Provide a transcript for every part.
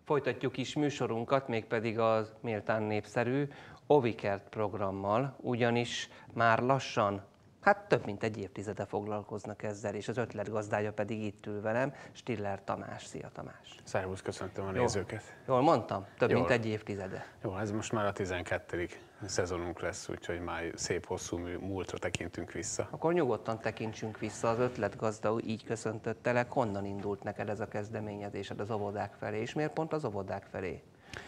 Folytatjuk is műsorunkat, mégpedig az méltán népszerű Ovikert programmal, ugyanis már lassan, több mint egy évtizede foglalkoznak ezzel, és az ötletgazdája pedig itt ül velem, Stiller Tamás. Szia Tamás! Szervusz, köszöntöm a nézőket! Jól mondtam? Több Jól. mint egy évtizede. Jó, ez most már a 12. szezonunk lesz, úgyhogy már szép hosszú múltra tekintünk vissza. Akkor nyugodtan tekintsünk vissza, az ötletgazda így köszöntöttelek, honnan indult neked ez a kezdeményezésed az óvodák felé, és miért pont az óvodák felé?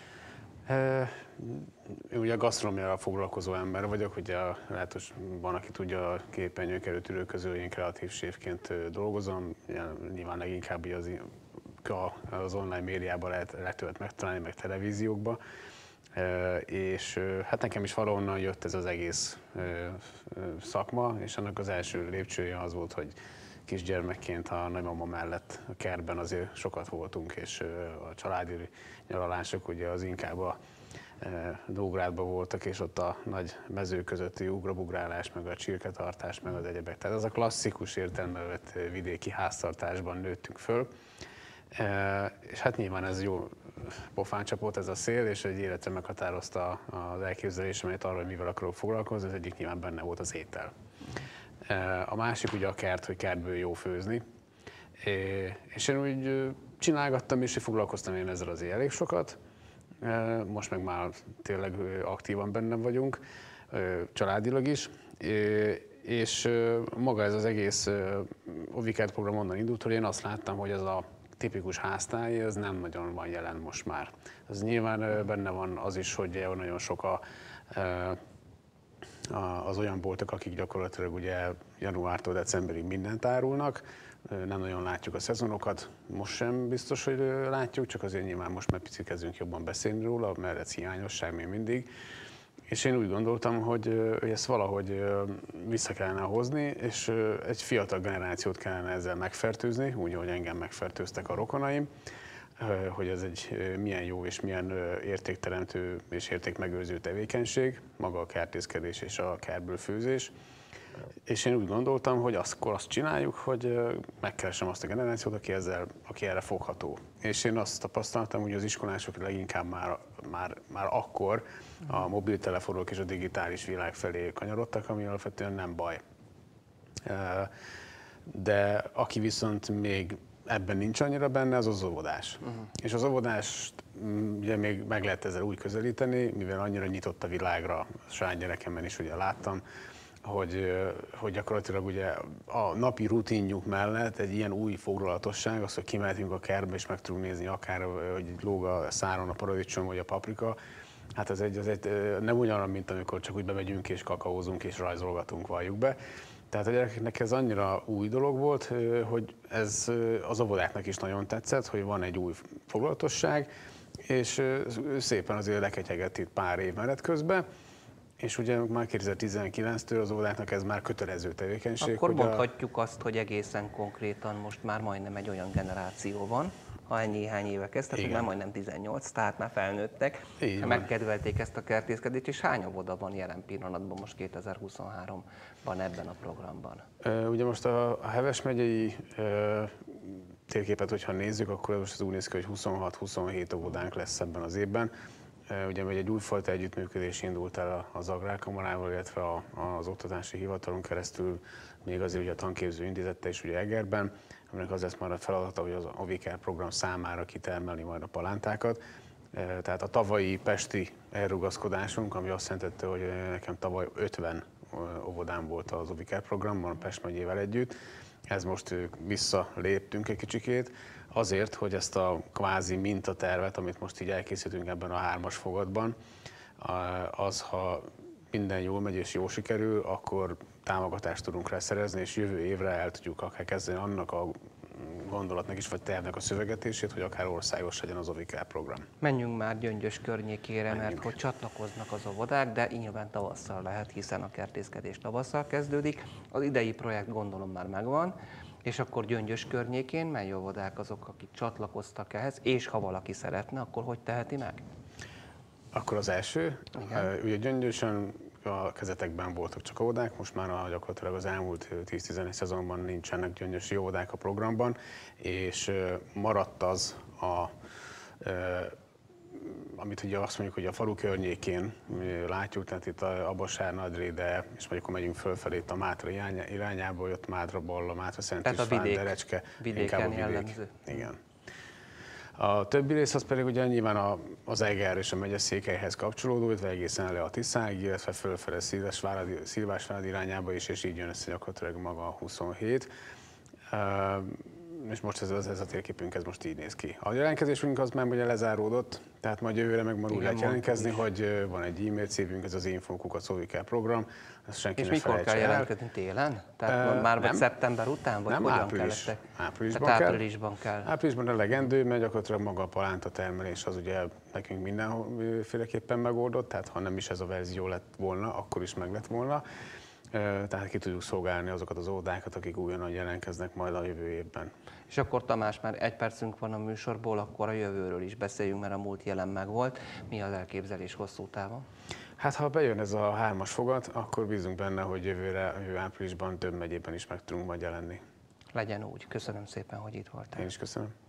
Ugye a gasztronómiával foglalkozó ember vagyok, ugye lehet, hogy van, aki tudja, a képernyők előtt ülők közül én kreatív séfként dolgozom, nyilván leginkább az online médiában lehet őt megtalálni, meg televíziókban. És hát nekem is valahonnan jött ez az egész szakma, és annak az első lépcsője az volt, hogy kisgyermekként a nagymama mellett a kertben azért sokat voltunk, és a családi nyaralások ugye az inkább a Nógrádban voltak, és ott a nagy mező közötti ugrabugrálás, meg a csirketartás, meg az egyebek. Tehát az a klasszikus értelemben vett vidéki háztartásban nőttünk föl. És hát nyilván ez jó pofán csapott ez a szél, és egy életre meghatározta az elképzelésemet arra, hogy mivel akarok foglalkozni, az egyik nyilván benne volt az étel. A másik ugye a kert, hogy kertből jó főzni. És én úgy csinálgattam, és foglalkoztam én ezzel azért elég sokat. Most meg már tényleg aktívan bennem vagyunk, családilag is. És maga ez az egész Ovikert program onnan indult, hogy én azt láttam, hogy ez a tipikus háztály, ez nem nagyon van jelen most már. Ez nyilván benne van az is, hogy nagyon sok az olyan boltok, akik gyakorlatilag ugye januártól decemberig mindent árulnak. Nem nagyon látjuk a szezonokat, most sem biztos, hogy látjuk, csak azért nyilván most már picit kezdünk jobban beszélni róla, mert ez hiányosság még mindig. És én úgy gondoltam, hogy ezt valahogy vissza kellene hozni, és egy fiatal generációt kellene ezzel megfertőzni, úgy, ahogy engem megfertőztek a rokonaim, hogy ez egy milyen jó és milyen értékteremtő és értékmegőrző tevékenység, maga a kertészkedés és a kertből főzés. És én úgy gondoltam, hogy akkor azt csináljuk, hogy megkeresem azt a generációt, aki erre fogható. És én azt tapasztaltam, hogy az iskolások leginkább már akkor a mobiltelefonok és a digitális világ felé kanyarodtak, ami alapvetően nem baj. De aki viszont még ebben nincs annyira benne, az az óvodás. És az óvodást ugye még meg lehet ezzel úgy közelíteni, mivel annyira nyitott a világra, a saját gyerekemben is ugye láttam, hogy gyakorlatilag ugye a napi rutinjuk mellett egy ilyen új foglalatosság, az, hogy kimehetünk a kertbe és meg tudunk nézni akár, hogy lóg a száron a paradicsom vagy a paprika, hát az egy nem ugyanolyan, mint amikor csak úgy bemegyünk és kakaózunk és rajzolgatunk, valljuk be. Tehát a gyerekeknek ez annyira új dolog volt, hogy ez az óvodáknak is nagyon tetszett, hogy van egy új foglalatosság, és szépen azért leketyegett itt pár év menet közben. És ugye már 2019-től az óvodáknak ez már kötelező tevékenység. Akkor mondhatjuk azt, hogy egészen konkrétan most már majdnem egy olyan generáció van, ha néhány éve kezdtek, már majdnem 18, tehát már felnőttek, megkedvelték ezt a kertészkedést, és hány óvoda van jelen pillanatban most 2023-ban ebben a programban? Ugye most a Heves megyei térképet, hogyha nézzük, akkor most az úgy néz ki, hogy 26-27 óvodánk lesz ebben az évben. Ugye egy újfajta együttműködés indult el az Agrárkamarával, illetve az Oktatási Hivatalon keresztül, még azért ugye a Tanképző Intézettel is ugye Egerben, aminek az lesz már a feladata, hogy az Ovikert program számára kitermelni majd a palántákat. Tehát a tavalyi pesti elrugaszkodásunk, ami azt jelentette, hogy nekem tavaly 50 óvodám volt az Ovikert programban, a Pest megyével együtt. Ez most visszaléptünk egy kicsikét, azért, hogy ezt a kvázi mintatervet, amit most így elkészítünk ebben a 3-as fogadban, ha minden jól megy és jól sikerül, akkor támogatást tudunk rá szerezni, és jövő évre el tudjuk akár kezdeni annak a gondolatnak is, vagy tervnek a szövegetését, hogy akár országos legyen az Ovikert program. Menjünk már Gyöngyös környékére, mert hogy csatlakoznak az óvodák, de nyilván tavasszal lehet, hiszen a kertészkedés tavasszal kezdődik. Az idei projekt gondolom már megvan, és akkor Gyöngyös környékén mely óvodák azok, akik csatlakoztak ehhez, és ha valaki szeretne, akkor hogy teheti meg? Akkor az első, ugye Gyöngyösön a kezdetekben voltak csak óvodák, most már gyakorlatilag az elmúlt 10-11 szezonban nincsenek gyöngyösi óvodák a programban, és maradt az a amit ugye azt mondjuk, hogy a falu környékén látjuk, tehát itt a Abosár, Nadréde, és mondjuk akkor megyünk fölfelé itt a Mátra irányába, jött Mádra, Balla, Mátra, Szent István, Derecske, inkább a vidék. Jellemző. Igen. A többi rész az pedig ugye nyilván az Eger és a megyeszékhelyhez kapcsolódó, illetve egészen le a Tiszáig, illetve fölfele Szilvásvárad irányába is, és így jön össze gyakorlatilag maga a 27. És most ez a térképünk ez most így néz ki. A jelentkezésünk az már ugye lezáródott, tehát majd jövőre meg már úgy lehet jelentkezni, hogy van egy e-mail cívünk, ez az info@ovikel program. És mikor kell jelentkezni? Télen? Tehát már vagy szeptember után? Vagy nem, hogyan áprilisban kell. Áprilisban elegendő, mert gyakorlatilag maga a palánta termelés az ugye nekünk mindenféleképpen megoldott, tehát ha nem is ez a verzió lett volna, akkor is meg lett volna. Tehát ki tudjuk szolgálni azokat az óvodákat, akik újonnan jelentkeznek majd a jövő évben. És akkor Tamás, már egy percünk van a műsorból, akkor a jövőről is beszéljünk, mert a múlt jelen megvolt. Mi az elképzelés hosszú távon? Hát ha bejön ez a 3-as fogat, akkor bízunk benne, hogy jövő áprilisban több megyében is meg tudunk majd jelenni. Legyen úgy. Köszönöm szépen, hogy itt voltál. Én is köszönöm.